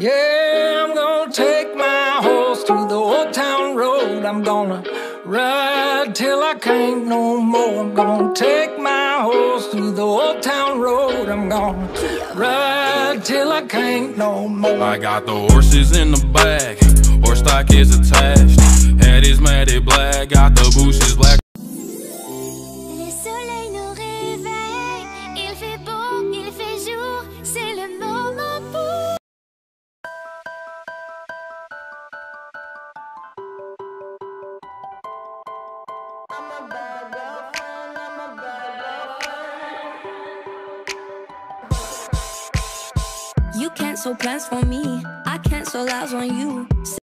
Yeah, I'm gonna take my horse to the old town road. I'm gonna ride till I can't no more. I'm gonna take my horse to the old town road. I'm gonna ride till I can't no more. I got the horses in the back, horse stock is attached. Head is matted black, got the bushes black. Le soleil nous réveille, il fait beau, il fait jour, c'est le moment pour... I'm a bad girlfriend, I'm a bad girlfriend. You cancel plans for me, I cancel lies on you.